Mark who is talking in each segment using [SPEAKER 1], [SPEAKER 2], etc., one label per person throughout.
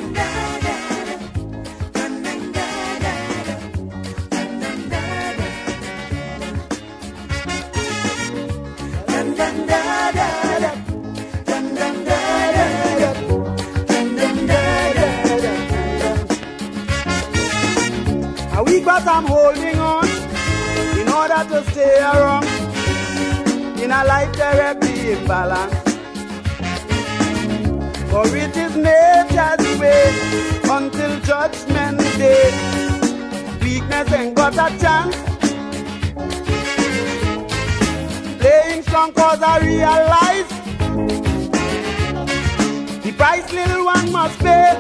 [SPEAKER 1] A week but I'm holding on in order to stay around in a life terribly imbalanced. For it is nature's way until judgment day. Weakness ain't got a chance. Playing strong cause I realize the price little one must pay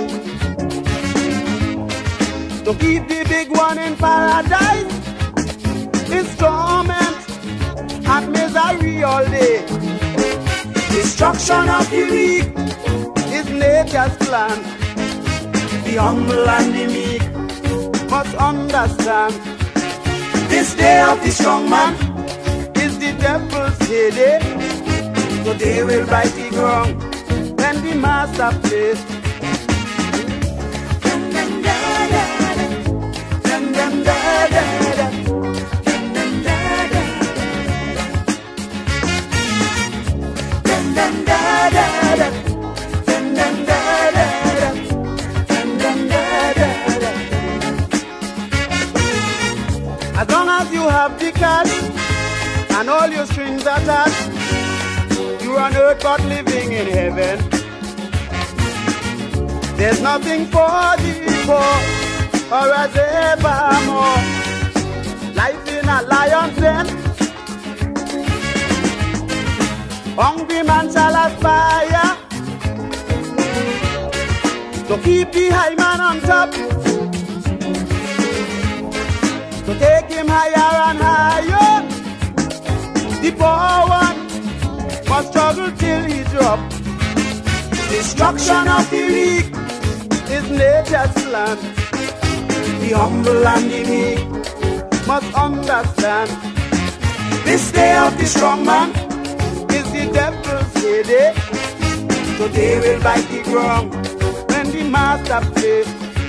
[SPEAKER 1] to keep the big one in paradise. It's torment and misery all day. Destruction of the weak is nature's plan. The humble and the meek must understand. This day of the strong man is the devil's heyday. So they will bite the ground when the master plays. As long as you have the cash and all your strings attached, you're on earth but living in heaven. There's nothing for the poor or as evermore. Life in a lion's den. Hungry man shall aspire to keep the high man on top, to take him higher and higher. The poor one must struggle till he drop. Destruction of the weak is nature's plan. The humble and the meek must understand. This day of the strong man is the devil's heyday. So they will bite the ground when the master plays.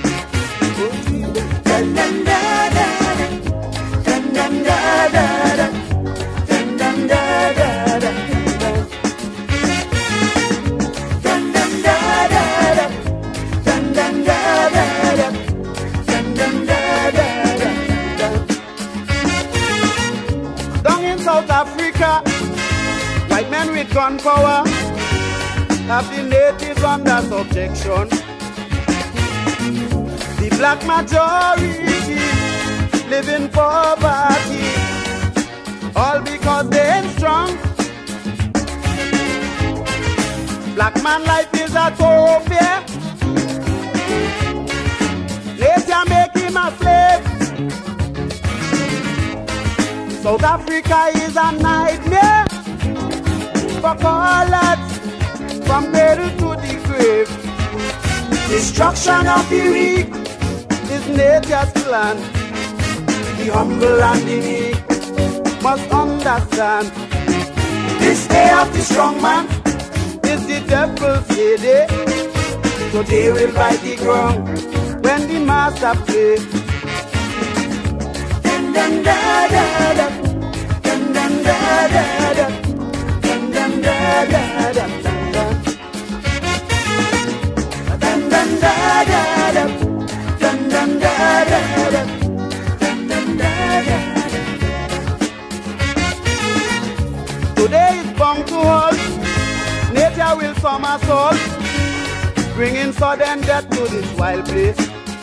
[SPEAKER 1] Down in South Africa, white men with gun power have the natives under subjection. The black majority live in poverty, all because they ain't strong. Black man life is a thoroughfare. Nature make him a slave. South Africa is a nightmare for callers from cradle to the grave. Destruction of the weak is nature's plan. The humble and the meek must understand. This day of the strong man is the devil's heyday. So they will bite the ground when the master plays. Today is bound to halt. Nature will somersault, bringing sudden death to this wild place.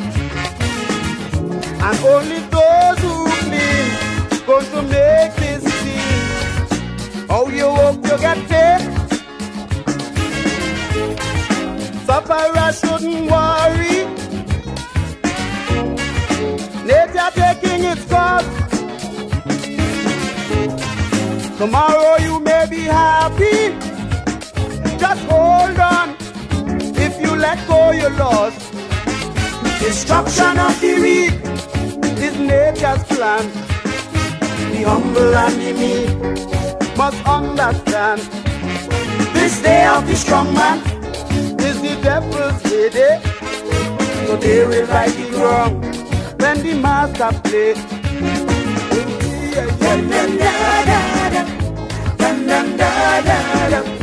[SPEAKER 1] And only those who clean going to make this scene. How you hope you get paid? Sufferers shouldn't worry. Nature taking its course. Tomorrow you may be happy. Just hold on. If you let go, you're lost. Destruction of the weak is nature's plan. The humble and the meek must understand. This day of the strong man is the devil's day. heyday. So they will right it wrong when the master play. Yeah, yeah, yeah, yeah, yeah.